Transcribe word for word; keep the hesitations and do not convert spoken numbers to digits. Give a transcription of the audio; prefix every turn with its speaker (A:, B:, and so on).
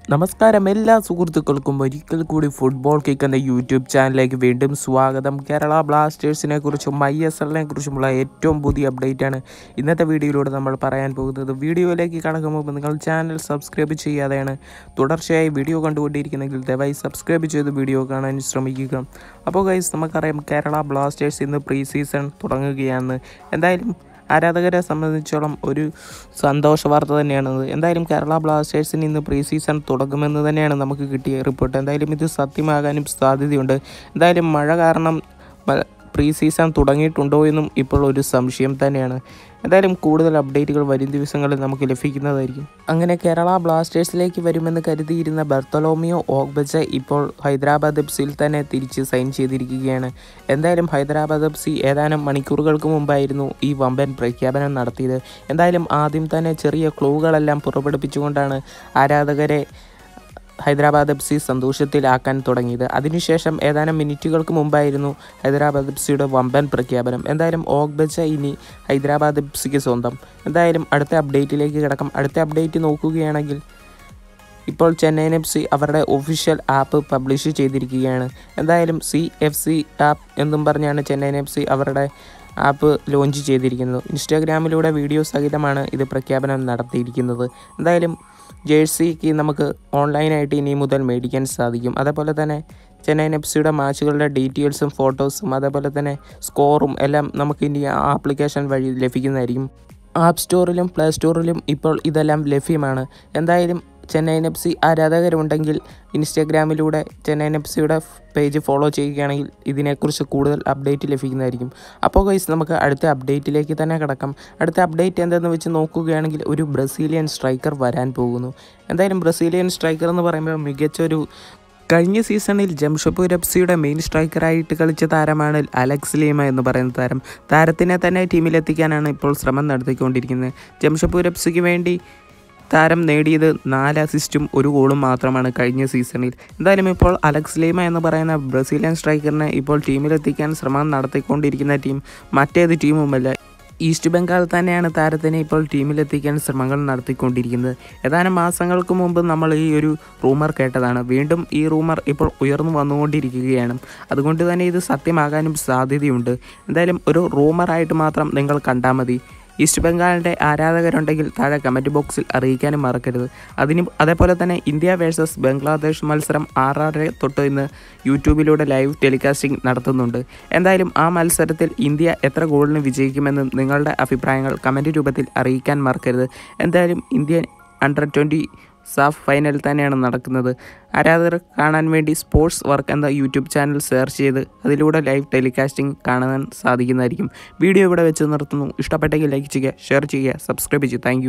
A: നമസ്കാരം എല്ലാ സുഹൃത്തുക്കൾക്കും ഒരിക്കൽ കൂടി ഫുട്ബോൾ കിക്ക് എന്ന യൂട്യൂബ് ചാനലിലേക്ക് വീണ്ടും സ്വാഗതം. കേരള ബ്ലാസ്റ്റേഴ്സിനെ കുറിച്ചും ഐ എസ് എല്ലിനെ കുറിച്ചുമുള്ള ഏറ്റവും പുതിയ അപ്ഡേറ്റ് ആണ് ഇന്നത്തെ വീഡിയോയിലൂടെ നമ്മൾ പറയാൻ പോകുന്നത്. വീഡിയോയിലേക്ക് കടക്കുമ്പോൾ നിങ്ങൾ ചാനൽ സബ്സ്ക്രൈബ് ചെയ്യാതെയാണ് തുടർച്ചയായി വീഡിയോ കണ്ടുകൊണ്ടിരിക്കുന്നെങ്കിൽ ദയവായി സബ്സ്ക്രൈബ് ചെയ്ത് വീഡിയോ കാണാൻ ശ്രമിക്കുക. അപ്പോൾ ഗൈസ്, നമുക്കറിയാം കേരള ബ്ലാസ്റ്റേഴ്സ് ഇന്ന് പ്രീ സീസൺ തുടങ്ങുകയാണ്. എന്തായാലും ആരാധകരെ സംബന്ധിച്ചോളം ഒരു സന്തോഷ വാർത്ത തന്നെയാണത്. എന്തായാലും കേരള ബ്ലാസ്റ്റേഴ്സിന് ഇന്ന് പ്രീ സീസൺ തുടങ്ങുമെന്ന് തന്നെയാണ് നമുക്ക് കിട്ടിയ റിപ്പോർട്ട്. എന്തായാലും ഇത് സത്യമാകാനും സാധ്യതയുണ്ട്. എന്തായാലും മഴ കാരണം പ്രീ സീസൺ തുടങ്ങിയിട്ടുണ്ടോ എന്നും ഇപ്പോൾ ഒരു സംശയം തന്നെയാണ്. എന്തായാലും കൂടുതൽ അപ്ഡേറ്റുകൾ വരും ദിവസങ്ങളിൽ നമുക്ക് ലഭിക്കുന്നതായിരിക്കും. അങ്ങനെ കേരള ബ്ലാസ്റ്റേഴ്സിലേക്ക് വരുമെന്ന് കരുതിയിരുന്ന ബർത്തലോമിയോ ഓഗ്ബച്ച ഇപ്പോൾ ഹൈദരാബാദ് എഫ് സിയിൽ തന്നെ തിരിച്ച് സൈൻ ചെയ്തിരിക്കുകയാണ്. എന്തായാലും ഹൈദരാബാദ് എഫ് സി ഏതാനും മണിക്കൂറുകൾക്ക് മുമ്പായിരുന്നു ഈ വമ്പൻ പ്രഖ്യാപനം നടത്തിയത്. എന്തായാലും ആദ്യം തന്നെ ചെറിയ ക്ലൂകളെല്ലാം പുറപ്പെടുപ്പിച്ചുകൊണ്ടാണ് ആരാധകരെ ഹൈദരാബാദ് എഫ് സി സന്തോഷത്തിലാക്കാൻ തുടങ്ങിയത്. അതിനുശേഷം ഏതാനും മിനിറ്റുകൾക്ക് മുമ്പായിരുന്നു ഹൈദരാബാദ് എഫ് സിയുടെ വമ്പൻ പ്രഖ്യാപനം. എന്തായാലും ഓഗ്ബച്ച ഇനി ഹൈദരാബാദ് എഫ് സിക്ക് സ്വന്തം. എന്തായാലും അടുത്ത അപ്ഡേറ്റിലേക്ക് കിടക്കാം. അടുത്ത അപ്ഡേറ്റ് നോക്കുകയാണെങ്കിൽ ഇപ്പോൾ ചെന്നൈയിൻ എഫ് സി അവരുടെ ഒഫീഷ്യൽ ആപ്പ് പബ്ലിഷ് ചെയ്തിരിക്കുകയാണ്. എന്തായാലും സി എഫ് സി ആപ്പ് എന്നും പറഞ്ഞാണ് ചെന്നൈയിൻ എഫ് സി അവരുടെ ആപ്പ് ലോഞ്ച് ചെയ്തിരിക്കുന്നത്. ഇൻസ്റ്റാഗ്രാമിലൂടെ വീഡിയോ സഹിതമാണ് ഇത് പ്രഖ്യാപനം നടത്തിയിരിക്കുന്നത്. എന്തായാലും ജേഴ്സിക്ക് നമുക്ക് ഓൺലൈനായിട്ട് ഇനി മുതൽ മേടിക്കാൻ സാധിക്കും. അതേപോലെ തന്നെ ചെന്നൈയിൻ എഫ് സിയുടെ മാച്ചുകളുടെ ഡീറ്റെയിൽസും ഫോട്ടോസും അതേപോലെ തന്നെ സ്കോറും എല്ലാം നമുക്ക് ഇനി ആ ആപ്ലിക്കേഷൻ വഴി ലഭിക്കുന്നതായിരിക്കും. ആപ്പ് സ്റ്റോറിലും പ്ലേ സ്റ്റോറിലും ഇപ്പോൾ ഇതെല്ലാം ലഭ്യമാണ്. എന്തായാലും ചെന്നൈയിൻ എഫ് സി ആരാധകരുണ്ടെങ്കിൽ ഇൻസ്റ്റാഗ്രാമിലൂടെ ചെന്നൈയിൻ എഫ് സിയുടെ പേജ് ഫോളോ ചെയ്യുകയാണെങ്കിൽ ഇതിനെക്കുറിച്ച് കൂടുതൽ അപ്ഡേറ്റ് ലഭിക്കുന്നതായിരിക്കും. അപ്പോൾ ഗൈസ്, നമുക്ക് അടുത്ത അപ്ഡേറ്റിലേക്ക് തന്നെ കിടക്കാം. അടുത്ത അപ്ഡേറ്റ് എന്തെന്ന് വെച്ച് നോക്കുകയാണെങ്കിൽ ഒരു ബ്രസീലിയൻ സ്ട്രൈക്കർ വരാൻ പോകുന്നു. എന്തായാലും ബ്രസീലിയൻ സ്ട്രൈക്കർ എന്ന് പറയുമ്പോൾ മികച്ചൊരു കഴിഞ്ഞ സീസണിൽ ജംഷഡ്പൂർ എഫ് സിയുടെ മെയിൻ സ്ട്രൈക്കറായിട്ട് കളിച്ച താരമാണ് അലക്സ് ലീമ എന്ന് പറയുന്ന താരം. താരത്തിനെ തന്നെ ടീമിലെത്തിക്കാനാണ് ഇപ്പോൾ ശ്രമം നടത്തിക്കൊണ്ടിരിക്കുന്നത്. ജംഷഡ്പൂർ എഫ് സിക്ക് വേണ്ടി താരം നേടിയത് നാല് അസിസ്റ്റും ഒരു ഗോളും മാത്രമാണ് കഴിഞ്ഞ സീസണിൽ. എന്തായാലും ഇപ്പോൾ അലക്സ് ലീമ എന്ന് പറയുന്ന ബ്രസീലിയൻ സ്ട്രൈക്കറിനെ ഇപ്പോൾ ടീമിലെത്തിക്കാൻ ശ്രമം നടത്തിക്കൊണ്ടിരിക്കുന്ന ടീം മറ്റേത് ടീമുമല്ല, ഈസ്റ്റ് ബംഗാൾ തന്നെയാണ് താരത്തിനെ ഇപ്പോൾ ടീമിലെത്തിക്കാൻ ശ്രമങ്ങൾ നടത്തിക്കൊണ്ടിരിക്കുന്നത്. ഏതാനും മാസങ്ങൾക്ക് മുമ്പ് നമ്മൾ ഈ ഒരു റൂമർ കേട്ടതാണ്. വീണ്ടും ഈ റൂമർ ഇപ്പോൾ ഉയർന്നു വന്നുകൊണ്ടിരിക്കുകയാണ്. അതുകൊണ്ട് തന്നെ ഇത് സത്യമാകാനും സാധ്യതയുണ്ട്. എന്തായാലും ഒരു റൂമറായിട്ട് മാത്രം നിങ്ങൾ കണ്ടാൽ മതി. ഈസ്റ്റ് ബംഗാളിൻ്റെ ആരാധകരുണ്ടെങ്കിൽ താഴെ കമൻറ്റ് ബോക്സിൽ അറിയിക്കാനും മറക്കരുത്. അതിന് അതേപോലെ തന്നെ ഇന്ത്യ വേഴ്സസ് ബംഗ്ലാദേശ് മത്സരം ആറര തൊട്ട് ഇന്ന് യൂട്യൂബിലൂടെ ലൈവ് ടെലികാസ്റ്റിംഗ് നടത്തുന്നുണ്ട്. എന്തായാലും ആ മത്സരത്തിൽ ഇന്ത്യ എത്ര ഗോളിന് വിജയിക്കുമെന്നും നിങ്ങളുടെ അഭിപ്രായങ്ങൾ കമൻറ്റ് രൂപത്തിൽ അറിയിക്കാൻ മറക്കരുത്. എന്തായാലും India under twenty SAFF final തന്നെയാണ് നടക്കുന്നത്. ആരാധകർ കാണാൻ വേണ്ടി സ്പോർട്സ് വർക്ക് എന്ന യൂട്യൂബ് ചാനൽ സെർച്ച് ചെയ്ത് അതിലൂടെ ലൈവ് ടെലികാസ്റ്റിംഗ് കാണാൻ സാധിക്കുന്നതായിരിക്കും. വീഡിയോ ഇവിടെ വെച്ച് നിർത്തുന്നു. ഇഷ്ടപ്പെട്ടെങ്കിൽ ലൈക്ക് ചെയ്യുക, ഷെയർ ചെയ്യുക, സബ്സ്ക്രൈബ് ചെയ്യുക. താങ്ക്